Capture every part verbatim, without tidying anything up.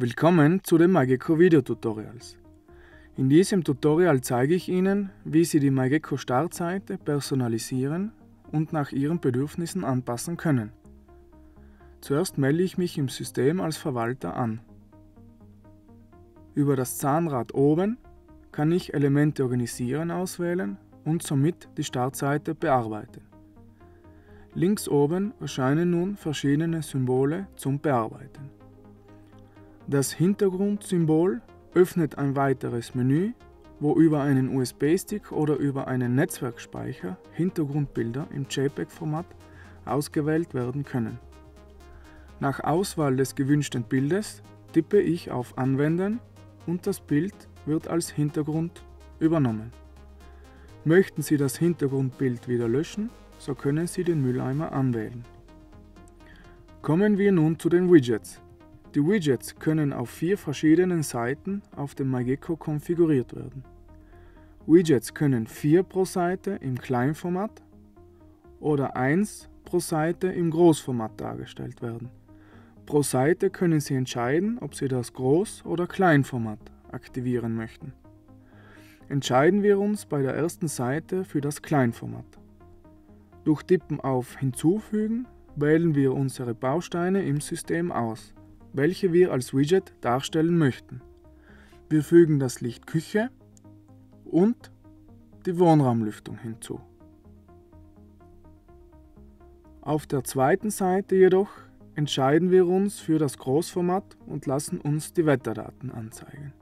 Willkommen zu den MyGecko Videotutorials. In diesem Tutorial zeige ich Ihnen, wie Sie die MyGecko Startseite personalisieren und nach Ihren Bedürfnissen anpassen können. Zuerst melde ich mich im System als Verwalter an. Über das Zahnrad oben kann ich Elemente organisieren auswählen und somit die Startseite bearbeiten. Links oben erscheinen nun verschiedene Symbole zum Bearbeiten. Das Hintergrundsymbol öffnet ein weiteres Menü, wo über einen U S B-Stick oder über einen Netzwerkspeicher Hintergrundbilder im JPEG-Format ausgewählt werden können. Nach Auswahl des gewünschten Bildes tippe ich auf Anwenden und das Bild wird als Hintergrund übernommen. Möchten Sie das Hintergrundbild wieder löschen, so können Sie den Mülleimer anwählen. Kommen wir nun zu den Widgets. Die Widgets können auf vier verschiedenen Seiten auf dem MyGecko konfiguriert werden. Widgets können vier pro Seite im Kleinformat oder eins pro Seite im Großformat dargestellt werden. Pro Seite können Sie entscheiden, ob Sie das Groß- oder Kleinformat aktivieren möchten. Entscheiden wir uns bei der ersten Seite für das Kleinformat. Durch Tippen auf Hinzufügen wählen wir unsere Bausteine im System aus, welche wir als Widget darstellen möchten. Wir fügen das Licht Küche und die Wohnraumlüftung hinzu. Auf der zweiten Seite jedoch entscheiden wir uns für das Großformat und lassen uns die Wetterdaten anzeigen.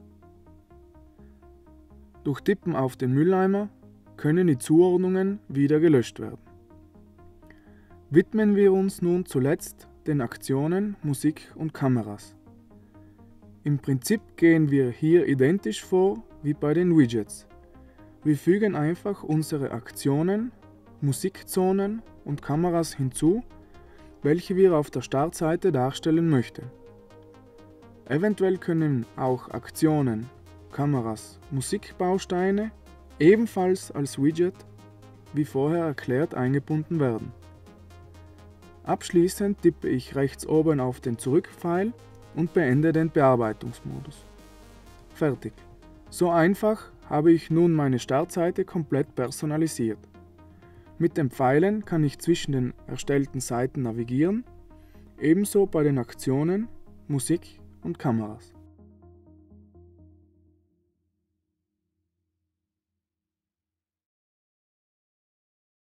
Durch Tippen auf den Mülleimer können die Zuordnungen wieder gelöscht werden. Widmen wir uns nun zuletzt den Aktionen, Musik und Kameras. Im Prinzip gehen wir hier identisch vor wie bei den Widgets. Wir fügen einfach unsere Aktionen, Musikzonen und Kameras hinzu, welche wir auf der Startseite darstellen möchten. Eventuell können auch Aktionen, Kameras, Musikbausteine ebenfalls als Widget, wie vorher erklärt, eingebunden werden. Abschließend tippe ich rechts oben auf den Zurück-Pfeil und beende den Bearbeitungsmodus. Fertig. So einfach habe ich nun meine Startseite komplett personalisiert. Mit den Pfeilen kann ich zwischen den erstellten Seiten navigieren, ebenso bei den Aktionen, Musik und Kameras.